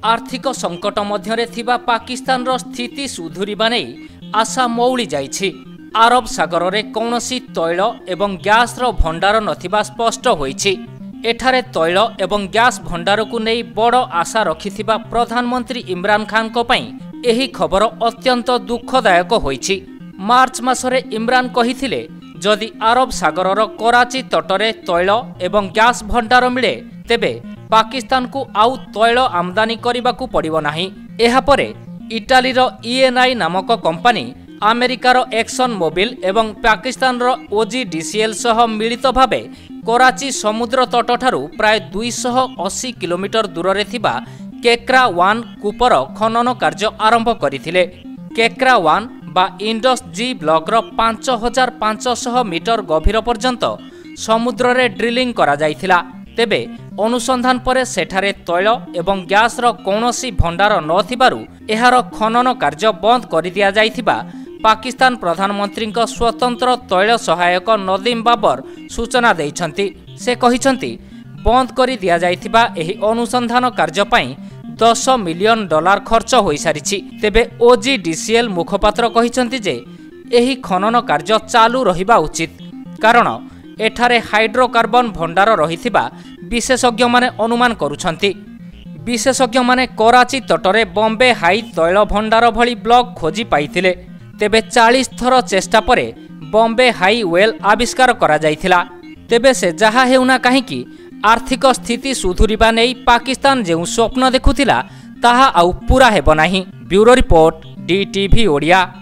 आर्थिक संकट मध्यरे थिबा पाकिस्तान रो स्थिति सुधुरिबा नै आशा मौली जाइछि। आरब सागर रे कौनसी तैल एवं गैस रो भंडार नथिबा स्पष्ट होइछि। एठारे तैल एवं गैस भंडार को नै बड़ आशा रखिथिबा प्रधानमंत्री इमरान खान को पई एही खबर अत्यंत दुखदायक होइछि। मार्च मासरे इमरान कहिथिले जदि अरब सागर रो कराची तटरे तैल एवं गैस भंडार मिले तेबे पाकिस्तान को आउ तैल आमदानी करने को पड़िबो नाही। एहा परे इटाली रो ENI नामक कंपनी अमेरिकार एक्सन मोबिल एवं पाकिस्तान रो OGDCL सह मिलित भावे कराची समुद्र तट ठारू प्राय 280 किलोमीटर दूर रे थिबा केक्रा 1 कूपर खनन कार्य आरंभ करथिले। केक्रा 1 बा इंडस जी ब्लॉक रो 5500 मीटर गभीर पर्यंत समुद्र रे ड्रिलिंग करा जाइथिला। तेबे अनुसंधान परे सेठारे तैल एवं गैस रो कौनसी भंडार नथिबारु एहार खनन कार्य बंद कर दिया जाइथिबा पाकिस्तान प्रधानमंत्री स्वतंत्र तैल सहायक नदीम बाबर सूचना दैछंती। से कहिछंती बंद कर दिया जाइथिबा एही अनुसंधान कार्य पई $10 मिलियन खर्च होई सारिछि। तेबे OGDCL मुखपात्र कहिछंती जे एही खनन कार्य चालू रहिबा उचित, कारण एठारे हाइड्रोकार्बन भंडार रहिथिबा विशेषज्ञ माने अनुमान करुछंती। विशेषज्ञ माने कराची तटरे बॉम्बे हाई तैल भंडार भली ब्लॉक खोजी पाइथिले। तेबे 40 थर चेष्टा परे बॉम्बे हाई वेल आविष्कार करा जाइथिला। तेबे से जहा हेउना काहेकि आर्थिक स्थिति सुधुरिबा नै पाकिस्तान जेउ स्वप्न देखुथिला ताहा आउ पूरा हेबो नाही। Bureau report DTV Odia.